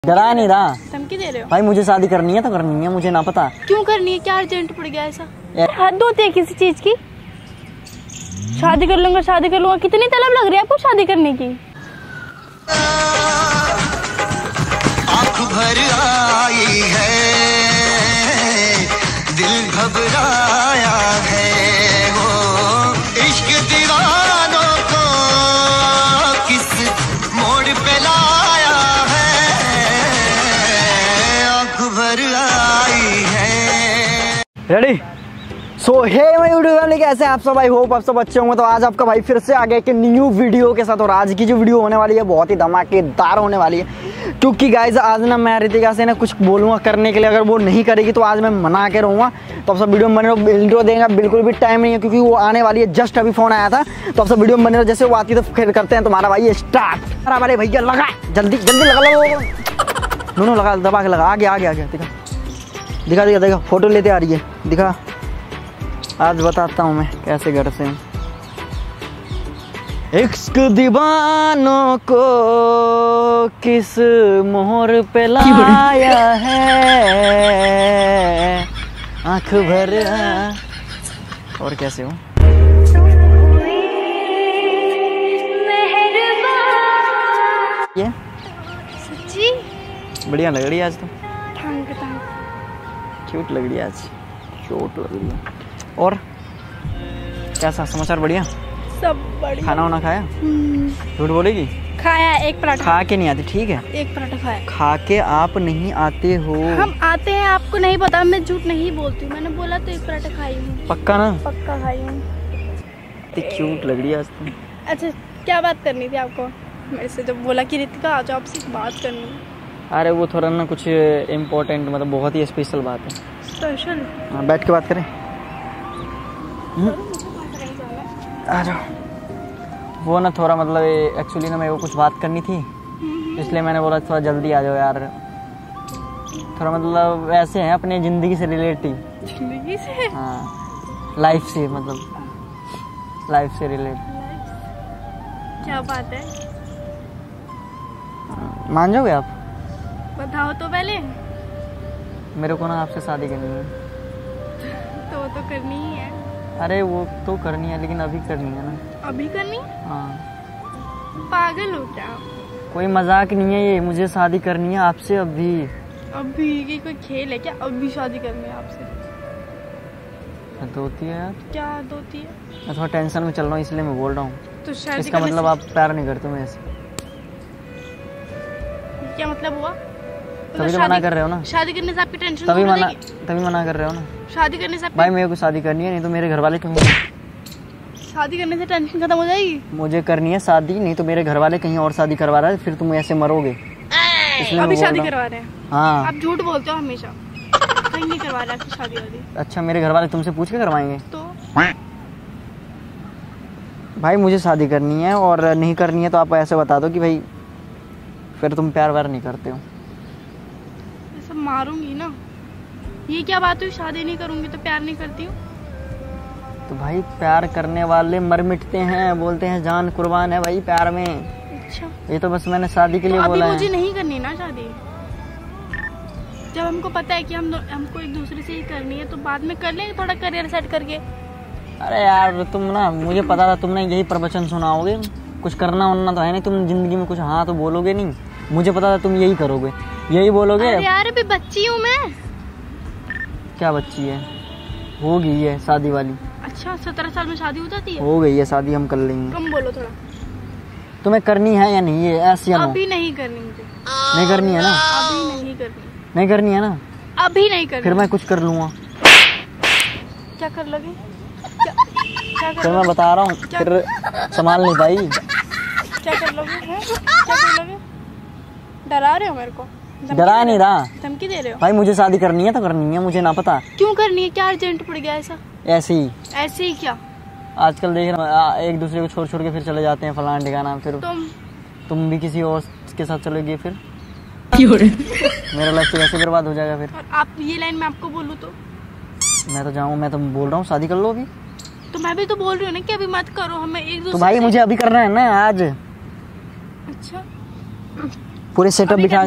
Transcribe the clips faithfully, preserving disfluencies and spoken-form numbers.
डरा नहीं रहा। धमकी दे रहे हो? भाई मुझे शादी करनी है तो करनी है, मुझे ना पता क्यों करनी है, क्या अर्जेंट पड़ गया ऐसा? हद होती है किसी चीज की। शादी कर लूंगा शादी कर लूंगा, कितनी तलब लग रही है आपको शादी करने की? आँख भर आई है, दिल घबराया है, वो इश्क दीवानों को किस मोड़ पे लाया है, आँख भर आई है। Ready? So hey my YouTube family, कैसे हैं आप सब? आई होप आप सब अच्छे होंगे। तो आज आपका भाई फिर से आ गया कि न्यू वीडियो के साथ, और आज की जो वीडियो होने वाली है बहुत ही धमाकेदार होने वाली है, क्योंकि गाइज आज ना मैं रितिका से ना कुछ बोलूँगा करने के लिए, अगर वो नहीं करेगी तो आज मैं मना के रहूँगा। तो आप सब वीडियो में बने रहो, वीडियो देगा बिल्कुल भी टाइम नहीं है क्योंकि वो आने वाली है, जस्ट अभी फोन आया था। तो आप सब वीडियो में बने रहो, जैसे वो आती तो फिर करते हैं तुम्हारा भाई स्टार्ट। अरे भैया लगा, जल्दी जल्दी लगा लो, दोनों लगा, दबा के लगा, आगे आगे आगे दिखा दिखा दिखा दिखा फोटो लेते आ रही है, दिखा। आज बताता हूँ मैं कैसे घर से इश्क दीवानों को किस मोहर पे लाया है, आँख भर। और कैसे हो? ये सच्ची बढ़िया लग रही है आज तो, थैंक यू थैंक क्यूट लग रही है आज, क्यूट लग रही है। और कैसा समाचार? बढ़िया, सब बढ़िया। खाना वाना खाया? झूठ बोलेगी? खाया एक पराठा। खा के नहीं आती, ठीक है? एक पराठा खाया। खा के आप नहीं आते हो। हम आते हैं, आपको नहीं पता, मैं झूठ नहीं बोलती हूँ। मैंने बोला तो एक पराठा खाई हूँ। पक्का ना? पक्का खाई हूँ। इतनी क्यूट लग रही है आज तुम। अच्छा क्या बात करनी थी आपको मेरे से? जब बोला कि रितिका आ जाओ आपसे बात करनी है। अरे वो थोड़ा ना कुछ इम्पोर्टेंट, मतलब बहुत ही स्पेशल बात है। स्पेशल? हाँ, बैठ के बात करें। आ जाओ। वो ना थोड़ा मतलब एक्चुअली ना मेरे को कुछ बात करनी थी, इसलिए मैंने बोला थोड़ा जल्दी आ जाओ यार। थोड़ा मतलब वैसे हैं अपने ज़िंदगी से रिलेटिव। जिंदगी से? हाँ, लाइफ से, मतलब लाइफ से रिलेट। क्या बात है? मान जाओगे आप? बताओ तो पहले। मेरे को ना आपसे शादी करनी है। तो तो करनी ही है। अरे वो तो करनी है, लेकिन अभी करनी है ना। अभी करनी? हाँ। पागल हो क्या? कोई मजाक नहीं है ये, मुझे शादी करनी है आपसे अभी। अभी की कोई खेल है क्या? अभी शादी करनी है आपसे? हद होती है यार। क्या हद होती है? मैं थोड़ा टेंशन में चल रहा हूँ, इसलिए मैं बोल रहा हूँ। तो शादी इसका मतलब आप प्यार नहीं करते मेरे से? क्या मतलब हुआ? तभी तो मना कर रहे हो ना। शादी करने से आपकी टेंशन तभी मना तभी मना कर रहे हो ना। शादी करने से भाई मेरे को शादी करनी है, नहीं तो मेरे घर वाले कहीं। शादी करने से टेंशन खत्म हो जाएगी? मुझे करनी है शादी, नहीं तो मेरे घर वाले कहीं और शादी करवा रहा है, फिर तुम ऐसे मरोगे। अभी शादी करवा रहे हैं? हाँ। आप झूठ बोलते हो हमेशा, कहीं नहीं करवा रहे आपकी शादी वादी। अच्छा, मेरे घर वाले तुमसे पूछ के करवाएंगे? तो भाई मुझे शादी करनी है, और नहीं करनी है तो आप ऐसे बता दो कि भाई फिर तुम प्यार व्यार नहीं करते हो। ऐसा मारूंगी ना। ये क्या बात हुई, शादी नहीं करूंगी तो प्यार नहीं करती हूँ? तो भाई प्यार करने वाले मर मिटते हैं, बोलते हैं जान कुर्बान है भाई प्यार में। अच्छा, ये तो बस मैंने शादी के लिए तो बोला अभी है। मुझे नहीं करनी ना शादी। जब हमको पता है कि हम हमको एक दूसरे से ही करनी है तो बाद में कर लेंगे, थोड़ा करियर सेट करके। अरे यार तुम ना, मुझे पता था तुमने यही प्रवचन सुनाओगे, कुछ करना वरना तो है नहीं, तुम जिंदगी में कुछ हाँ तो बोलोगे नहीं। मुझे पता था तुम यही करोगे, यही बोलोगे। अरे यार अभी बच्ची हूँ मैं। क्या बच्ची है? हो गई है शादी वाली। अच्छा, सत्रह साल में शादी हो जाती है? हो गई है शादी, हम कर लेंगे। कम बोलो थोड़ा। तुम्हें करनी है या नहीं? ये ऐसी अभी नहीं करनी मुझे। नहीं करनी है ना? अभी नहीं करनी। नहीं करनी है ना? अभी नहीं करनी। फिर मैं कुछ कर लूँगा। क्या कर लोगे? क्या, क्या कर फिर मैं बता रहा हूँ, फिर संभाल नहीं पाई। क्या कर लोगे? हैं? क्या कर लोगे? डरा रहे हो मेरे को? डरा नहीं रहा। धमकी दे रहे हो? भाई मुझे शादी करनी है तो करनी है, मुझे ना पता क्यों करनी है, क्या अर्जेंट पड़ गया ऐसा? ऐसे ही। ऐसे ही क्या? आजकल देख रहा हूँ एक दूसरे को छोड़ छोड़ के फिर चले जाते हैं फलाना ठिकाना, फिर तुम तुम भी किसी और के साथ चलोगी, फिर मेरा लाइफ तो वैसे बर्बाद हो जाएगा फिर। और आप ये लाइन मैं आपको बोलूँ तो? मैं तो जाऊँ, मैं तो बोल रहा हूँ शादी कर लो अभी। तो मैं भी तो बोल रही हूँ ना कि अभी मत करो, हमें एक दूसरे तो भाई मुझे अभी करना है ना आज। अच्छा पूरे सेटअप बिठा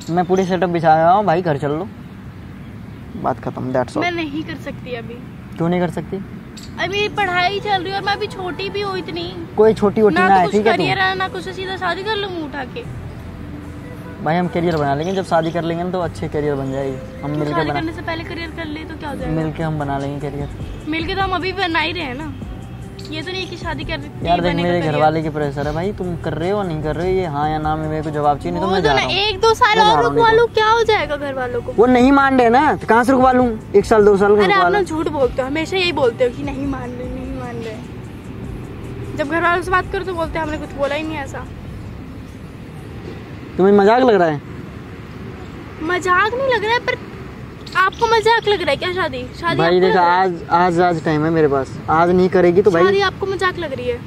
मैं पूरी सेटअप बिछा रहा हूँ भाई, घर चल लो, बात खत्म। That's all. मैं नहीं कर सकती अभी। क्यों नहीं कर सकती? अभी मेरी पढ़ाई चल रही है और मैं अभी छोटी भी हूँ इतनी। कोई छोटी वोटी ना ना है, तो ठीक कुछ है करियर तू है ना कुछ, सीधा शादी कर लूँ उठा के। भाई हम करियर बना लेंगे, जब शादी कर लेंगे ना तो अच्छे करियर बन जाएगी। हम मिलके शादी बना करने से पहले करियर कर ले तो क्या हो जाएगा? मिलके हम बना लेंगे करियर। मिलके तो हम अभी बना ही रहे हैं ना, ये तो नहीं कि शादी कर यार देख मेरे घर वाले की प्रेशर है भाई, तुम कर रहे हो नहीं कर रहे हो, ये हाँ या ना में मेरे को जवाब चाहिए, नहीं तो मैं जा रहा हूँ। एक दो साल और रुकवा लूँ, क्या हो जाएगा घर वालों को? वो नहीं मान रहे ना, तो कहाँ से रुकवा लूँ? एक साल दो साल अरे आप लोग झूठ बोलते हो, हमेशा यही बोलते हो कि नहीं मान रहे नहीं मान रहे। जब घर वालों से बात करो तो बोलते हैं हमने कुछ बोला ही नहीं ऐसा। तुम्हें मजाक लग रहा है? मजाक नहीं लग रहा है, पर आपको मजाक लग रहा है क्या? शादी शादी भाई देखा, आज आज आज टाइम है मेरे पास, आज नहीं करेगी तो भाई शादी आपको मजाक लग रही है?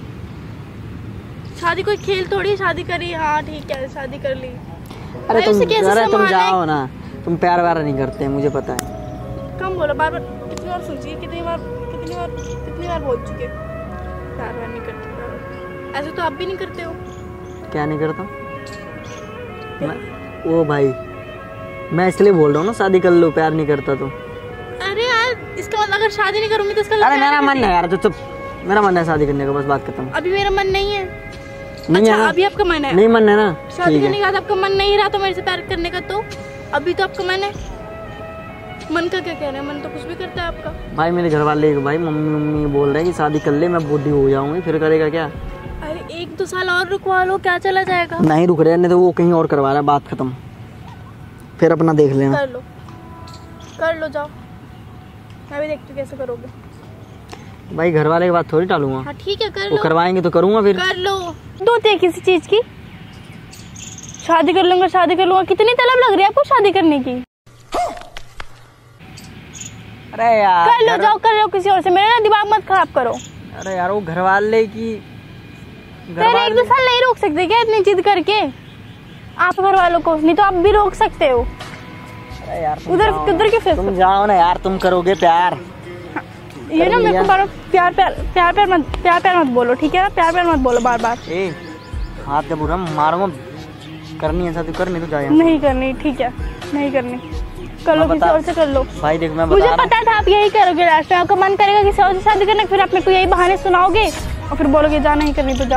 शादी कोई खेल थोड़ी, शादी करी हाँ ठीक है शादी कर ली। अरे तुम कैसे अरे तुम संभालना जाओ ना, तुम प्यार व्यार नहीं करते मुझे पता है। कम बोलो, बार बार कितनी बार सोचिए, कितनी बार कितनी बार कितनी बार बोल चुके प्यार व्यार नहीं करते। प्यार ऐसे तो आप भी नहीं करते हो। क्या नहीं करता मैं? ओ भाई मैं इसलिए बोल रहा हूँ ना शादी कर लो, प्यार नहीं करता तो। अरे यार इसका मतलब अगर शादी नहीं करूंगी तो इसका अरे मेरा मन है यार, तो चुप, मेरा मन है शादी करने का, बस बात खत्म। अभी मेरा मन नहीं है। नहीं अच्छा, है ना? अभी आपका मन है? नहीं मन है ना? शादी ठीक करने के है। बाद आपका मन नहीं रहा तो मेरे से प्यार करने का, तो अभी तो आपका मन है। मन का क्या कहना है, मन तो कुछ भी करता है आपका। भाई मेरे घर वाले भाई मम्मी मम्मी बोल रहे हैं कि शादी कर ले, मैं बूढ़ी हो जाऊंगी, फिर करेगा क्या? अरे एक दो साल और रुकवा लो, क्या चला जाएगा? नहीं रुक रहे, नहीं तो वो कहीं और करवा रहा है, बात खत्म, फिर अपना देख लेना। कर लो कर लो जाओ, मैं भी देखती हूँ कैसे करोगे। भाई घर वाले की बात थोड़ी टालूंगा। हाँ ठीक है कर वो लो, करवाएंगे तो करूंगा फिर। कर लो। दो थे किसी चीज की, शादी कर लूंगा शादी कर लूंगा, कितनी तलब लग रही है आपको शादी करने की? अरे यार कर लो जाओ, कर लो किसी और से, मेरा ना दिमाग मत खराब करो। अरे यार वो घर वाले की तेरे एक दो साल नहीं रोक सकते क्या इतनी जिद करके आप घर वालों को? नहीं तो आप भी रोक सकते हो। अरे यार उधर उधर के फेस तुम जाओ ना यार, तुम करोगे प्यार। ये ना मेरे को बार प्यार प्यार प्यार प्यार मत प्यार प्यार मत बोलो, ठीक है ना? प्यार प्यार मत बोलो बार बार। ए हाथ जब बुरा मारूंगा, करनी है शादी करनी तो जाए। नहीं करनी, ठीक है नहीं करनी, कर लो किसी और से कर लो। भाई देख मैं बता मुझे रहा हूं। पता था आप यही करोगे, लास्ट में आपका मन करेगा किसी और से शादी करने, फिर आप मेरे को यही बहाने सुनाओगे और फिर बोलोगे जा नहीं करनी तो जा।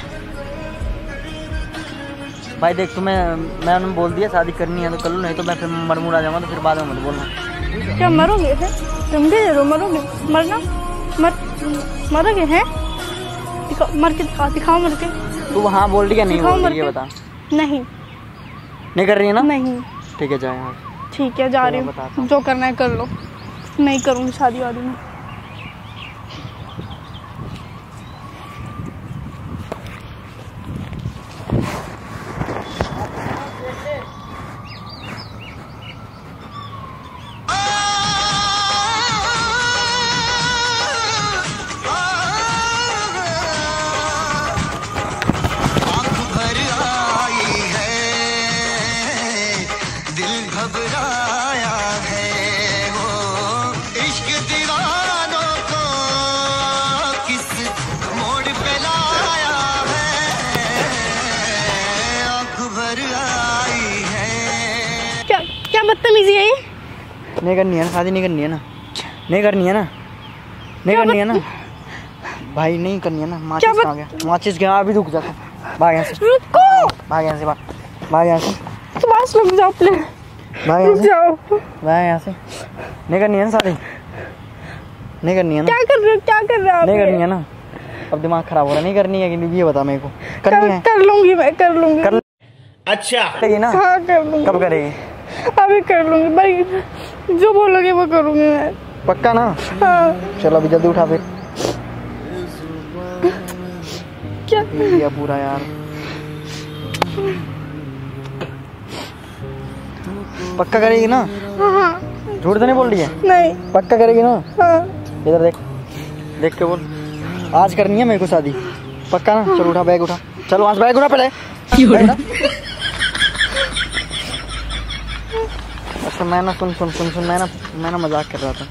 भाई देख तुम्हें मैं उन्हें बोल दिया शादी करनी है तो कर लो, नहीं तो मैं फिर मरमुड़ आ जाऊंगा, तो फिर बाद में मत बोलना। क्या मरोगे फिर? तुम भी दे दो, मरोगे? मरना मर मरोगे हैं? दिखाओ मर के, दिखाओ दिखाओ मर के। तू हाँ बोल रही है नहीं दिखाओ बोल मर रही है? के। बता। नहीं नहीं कर रही है ना? नहीं ठीक है जाए। हाँ ठीक है जा रही बताता हूँ, हूँ। जो करना है कर लो, नहीं करूँगी शादी वादी में। आँख भर आई है, दिल घबराया है, वो इश्क दीवानों को किस मोड़ पे लाया है। आँख भर आई है। क्या क्या बदतमीजी है ये? नहीं करनी है ना शादी, नहीं करनी है ना? नहीं करनी है ना? नहीं करनी है ना? भाई नहीं करनी है ना? माचिस बत- कहाँ गया? माचिस गया, अभी रुक जाता। भाग यहाँ से, रुको, भाग यहाँ से, भाग भाग यहाँ से, बस रुक जाओ प्लीज, भाग यहाँ रुक से, जाओ। भाग यहाँ से। नहीं करनी है ना शादी? नहीं करनी है ना? क्या कर रहे हो, क्या कर रहे हो आप? नहीं ये? करनी है ना? अब दिमाग खराब हो रहा है। नहीं करनी है कि नहीं ये बता मेरे को। करनी है? कर, कर लूंगी मैं, कर लूंगी। कर अच्छा करेगी ना? हाँ कर लूंगी। कब करेगी? अभी कर लूंगी भाई, जो बोलोगे वो करूंगी मैं। पक्का ना? हाँ चलो अभी जल्दी उठा फिर। क्या? दिया पूरा यार। पक्का करेगी ना? हाँ हाँ झूठ तो नहीं बोल रही है? नहीं पक्का करेगी ना? हाँ इधर देख, देख के बोल। आज करनी है मेरे को शादी, पक्का ना? चलो उठा बैग उठा, चलो आज बैग उठा पहले। बैग उठा। अच्छा मैं ना सुन सुन सुन सुन मैं ना मैं ना मजाक कर रहा था।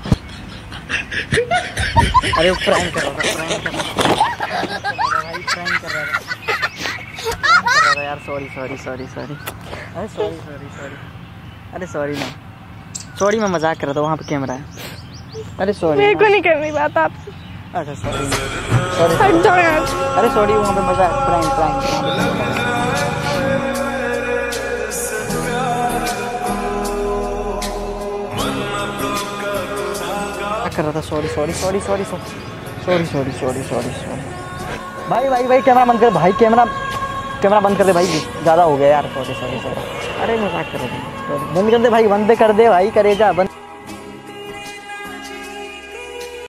अरे वो प्रैंक कर रहा था, प्रैंक कर रहा था भाई, प्रैंक कर रहा था, प्रैंक कर रहा था यार। सॉरी सॉरी सॉरी सॉरी अरे सॉरी सॉरी सॉरी अरे सॉरी ना सॉरी मैं मजाक कर रहा था वहाँ पे कैमरा है। अरे सॉरी मेरे को नहीं करनी बात आपसे। अच्छा सॉरी सॉरी हट जाओ यार। अरे सॉरी वहाँ पे मजाक प्रैंक प्रैंक कर रहा था। Sorry sorry sorry sorry sorry sorry sorry sorry sorry sorry भाई भाई भाई कैमरा बंद कर भाई कैमरा कैमरा बंद कर दे भाई ज़्यादा हो गया यार। सॉरी सॉरी सॉरी अरे मजाक कर रहा था। बंद कर दे भाई बंद कर दे भाई करेजा बंद।